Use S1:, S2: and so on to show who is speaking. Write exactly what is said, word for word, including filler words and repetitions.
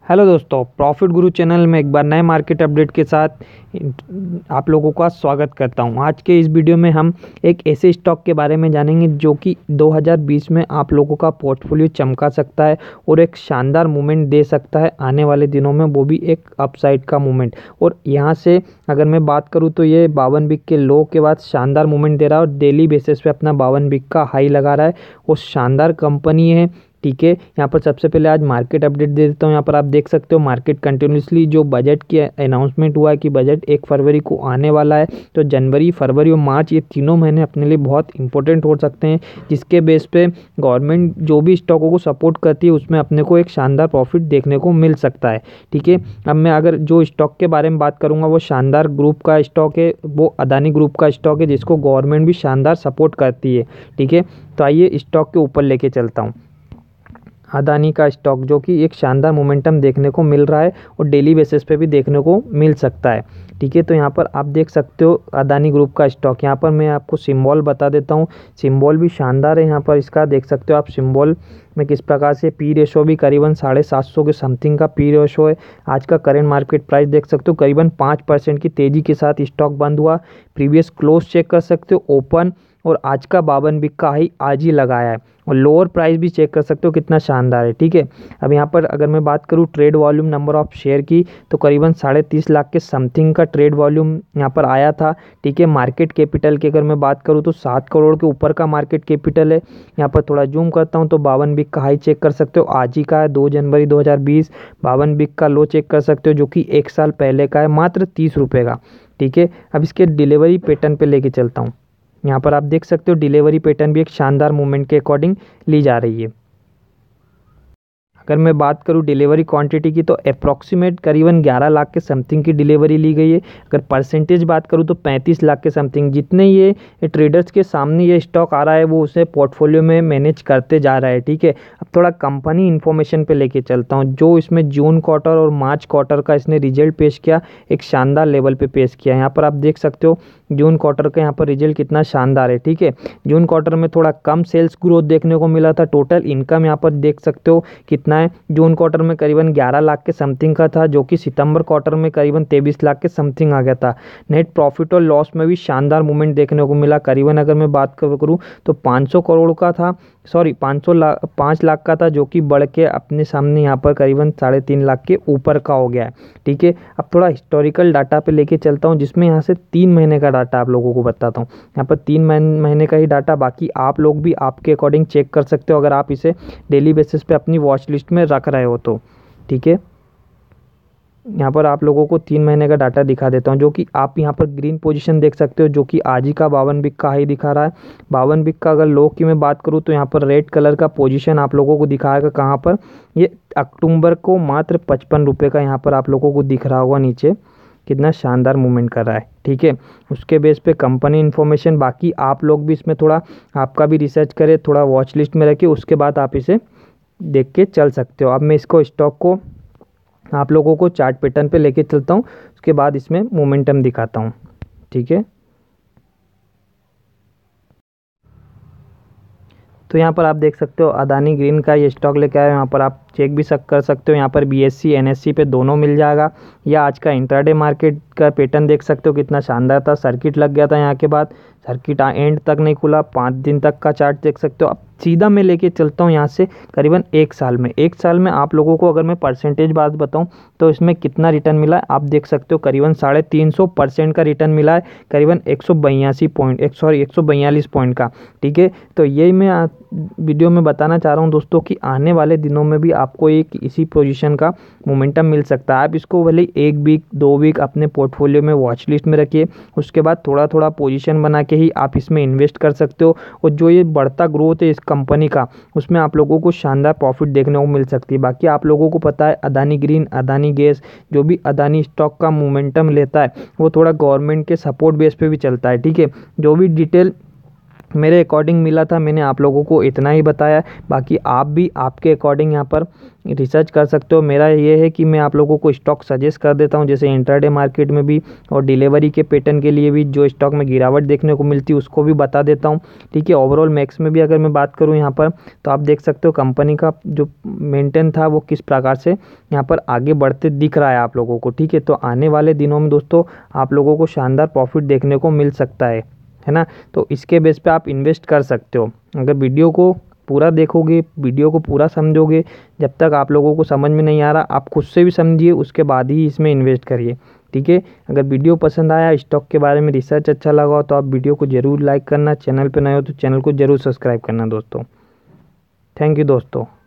S1: Hello दोस्तों, profit गुरु channel में एक बार नए मार्केट अपडेट के साथ आप लोगों का स्वागत करता हूं। आज के इस वीडियो में हम एक ऐसे स्टॉक के बारे में जानेंगे जो कि दो हज़ार बीस में आप लोगों का पोर्टफोलियो चमका सकता है और एक शानदार मूवमेंट दे सकता है आने वाले दिनों में, वो भी एक अपसाइड का मूवमेंट। और यहाँ से अगर मैं बात करूँ तो ये बावन बिक के लो के बाद शानदार मूवमेंट दे रहा है और डेली बेसिस पे अपना बावन बिक का हाई लगा रहा है और शानदार कंपनी है। ठीक है, यहाँ पर सबसे पहले आज मार्केट अपडेट दे देता हूँ। यहाँ पर आप देख सकते हो मार्केट कंटिन्यूसली जो बजट की अनाउंसमेंट हुआ है कि बजट एक फरवरी को आने वाला है, तो जनवरी, फरवरी और मार्च ये तीनों महीने अपने लिए बहुत इंपॉर्टेंट हो सकते हैं, जिसके बेस पे गवर्नमेंट जो भी स्टॉकों को सपोर्ट करती है उसमें अपने को एक शानदार प्रॉफिट देखने को मिल सकता है। ठीक है, अब मैं अगर जो स्टॉक के बारे में बात करूँगा वो शानदार ग्रुप का स्टॉक है, वो अदानी ग्रुप का स्टॉक है जिसको गवर्नमेंट भी शानदार सपोर्ट करती है। ठीक है, तो आइए स्टॉक के ऊपर लेके चलता हूँ। अदानी का स्टॉक जो कि एक शानदार मोमेंटम देखने को मिल रहा है और डेली बेसिस पे भी देखने को मिल सकता है। ठीक है, तो यहाँ पर आप देख सकते हो अदानी ग्रुप का स्टॉक। यहाँ पर मैं आपको सिंबल बता देता हूँ, सिंबल भी शानदार है। यहाँ पर इसका देख सकते हो आप सिंबल में किस प्रकार से पी रेशो भी करीबन साढ़े सात सौ के समथिंग का पी रेशो है। आज का करेंट मार्केट प्राइस देख सकते हो करीबन पाँच परसेंट की तेज़ी के साथ स्टॉक बंद हुआ। प्रीवियस क्लोज चेक कर सकते हो, ओपन और आज का बावन बिक का हाई आज ही लगाया है और लोअर प्राइस भी चेक कर सकते हो कितना शानदार है। ठीक है, अब यहाँ पर अगर मैं बात करूँ trade volume number of share की तो करीबन साढ़े तीस लाख के समथिंग का ट्रेड वॉल्यूम यहाँ पर आया था। ठीक है, मार्केट कैपिटल की अगर मैं बात करूँ तो सात करोड़ के ऊपर का मार्केट कैपिटल है। यहाँ पर थोड़ा जूम करता हूँ तो बावन बिक का हाई चेक कर सकते हो, आज ही का है दो जनवरी दो हज़ार बीस। बावन बिक का लो चेक कर सकते हो जो कि एक साल पहले का है, मात्र तीस रुपये का। ठीक है, अब इसके डिलीवरी पैटर्न पे लेके चलता हूँ। यहाँ पर आप देख सकते हो डिलीवरी पैटर्न भी एक शानदार मूवमेंट के अकॉर्डिंग ली जा रही है। अगर मैं बात करूँ डिलीवरी क्वांटिटी की तो अप्रॉक्सीमेट करीबन ग्यारह लाख के समथिंग की डिलीवरी ली गई है। अगर परसेंटेज बात करूँ तो पैंतीस लाख के समथिंग। जितने ये ट्रेडर्स के सामने ये स्टॉक आ रहा है वो उसे पोर्टफोलियो में मैनेज करते जा रहा है। ठीक है, अब थोड़ा कंपनी इन्फॉर्मेशन पे लेके चलता हूँ। जो इसमें जून क्वार्टर और मार्च क्वार्टर का इसने रिजल्ट पेश किया, एक शानदार लेवल पे पेश किया। यहाँ पर आप देख सकते हो जून क्वार्टर का यहाँ पर रिजल्ट कितना शानदार है। ठीक है, जून क्वार्टर में थोड़ा कम सेल्स ग्रोथ देखने को मिला था। टोटल इनकम यहाँ पर देख सकते हो कितना है, जून क्वार्टर में करीबन ग्यारह लाख के समथिंग का था जो कि सितंबर क्वार्टर में करीबन तेईस लाख के समथिंग आ गया था। नेट प्रॉफिट और लॉस में भी शानदार मूवमेंट देखने को मिला। करीबन अगर मैं बात करूँ तो पाँच सौ करोड़ का था, सॉरी पाँच सौ लाख पाँच लाख का था जो कि बढ़ के अपने सामने यहाँ पर करीबन साढ़े तीन लाख के ऊपर का हो गया है। ठीक है, अब थोड़ा हिस्टोरिकल डाटा पे लेके चलता हूँ जिसमें यहाँ से तीन महीने का डाटा आप लोगों को बताता हूँ। यहाँ पर तीन महीने का ही डाटा, बाकी आप लोग भी आपके अकॉर्डिंग चेक कर सकते हो अगर आप इसे डेली बेसिस पे अपनी वॉच लिस्ट में रख रहे हो तो। ठीक है, यहाँ पर आप लोगों को तीन महीने का डाटा दिखा देता हूँ जो कि आप यहाँ पर ग्रीन पोजीशन देख सकते हो जो कि आज ही का बावन बिक का हाई दिखा रहा है। बावन बिक का अगर लो की मैं बात करूँ तो यहाँ पर रेड कलर का पोजीशन आप लोगों को दिखाएगा कहाँ पर, ये अक्टूबर को मात्र पचपन रुपये का यहाँ पर आप लोगों को दिख रहा होगा नीचे, कितना शानदार मूवमेंट कर रहा है। ठीक है, उसके बेस पे कंपनी इन्फॉर्मेशन, बाकी आप लोग भी इसमें थोड़ा आपका भी रिसर्च करें, थोड़ा वॉच लिस्ट में रखिए, उसके बाद आप इसे देख के चल सकते हो। अब मैं इसको स्टॉक को आप लोगों को चार्ट पैटर्न पे लेके चलता हूँ, उसके बाद इसमें मोमेंटम दिखाता हूँ। ठीक है, तो यहाँ पर आप देख सकते हो अदानी ग्रीन का ये स्टॉक लेके आया। यहाँ पर आप चेक भी कर सकते हो, यहाँ पर बीएससी एनएससी पे दोनों मिल जाएगा। या आज का इंट्राडे मार्केट का पैटर्न देख सकते हो कितना शानदार था। सर्किट लग गया था, यहाँ के बाद सर्किट एंड तक नहीं खुला, पाँच दिन तक का चार्ट देख सकते हो। अब सीधा मैं लेके चलता हूँ यहाँ से करीबन एक साल में। एक साल में आप लोगों को अगर मैं परसेंटेज बात बताऊँ तो इसमें कितना रिटर्न मिला है आप देख सकते हो, करीबन साढ़े तीन सौ परसेंट का रिटर्न मिला है, करीबन एक सौ बयासी पॉइंट एक सॉरी एक सौ बयालीस पॉइंट का। ठीक है, तो यही मैं वीडियो में बताना चाह रहा हूँ दोस्तों कि आने वाले दिनों में भी आपको एक इसी पोजीशन का मोमेंटम मिल सकता है। आप इसको भले एक वीक दो वीक अपने पोर्टफोलियो में वॉच लिस्ट में रखिए, उसके बाद थोड़ा थोड़ा पोजीशन बना के ही आप इसमें इन्वेस्ट कर सकते हो। और जो ये बढ़ता ग्रोथ है इस कंपनी का, उसमें आप लोगों को शानदार प्रॉफिट देखने को मिल सकती है। बाकी आप लोगों को पता है अदानी ग्रीन, अदानी गैस, जो भी अदानी स्टॉक का मोमेंटम लेता है वो थोड़ा गवर्नमेंट के सपोर्ट बेस पे भी चलता है। ठीक है, जो भी डिटेल मेरे अकॉर्डिंग मिला था, मैंने आप लोगों को इतना ही बताया। बाकी आप भी आपके अकॉर्डिंग यहाँ पर रिसर्च कर सकते हो। मेरा ये है कि मैं आप लोगों को स्टॉक सजेस्ट कर देता हूँ, जैसे इंट्राडे मार्केट में भी और डिलीवरी के पैटर्न के लिए भी जो स्टॉक में गिरावट देखने को मिलती है उसको भी बता देता हूँ। ठीक है, ओवरऑल मैक्स में भी अगर मैं बात करूँ यहाँ पर, तो आप देख सकते हो कंपनी का जो मेंटेन था वो किस प्रकार से यहाँ पर आगे बढ़ते दिख रहा है आप लोगों को। ठीक है, तो आने वाले दिनों में दोस्तों आप लोगों को शानदार प्रॉफिट देखने को मिल सकता है है ना। तो इसके बेस पे आप इन्वेस्ट कर सकते हो। अगर वीडियो को पूरा देखोगे, वीडियो को पूरा समझोगे, जब तक आप लोगों को समझ में नहीं आ रहा आप खुद से भी समझिए, उसके बाद ही इसमें इन्वेस्ट करिए। ठीक है, अगर वीडियो पसंद आया, स्टॉक के बारे में रिसर्च अच्छा लगा हो, तो आप वीडियो को ज़रूर लाइक करना, चैनल पर नए हो तो चैनल को ज़रूर सब्सक्राइब करना दोस्तों। थैंक यू दोस्तों।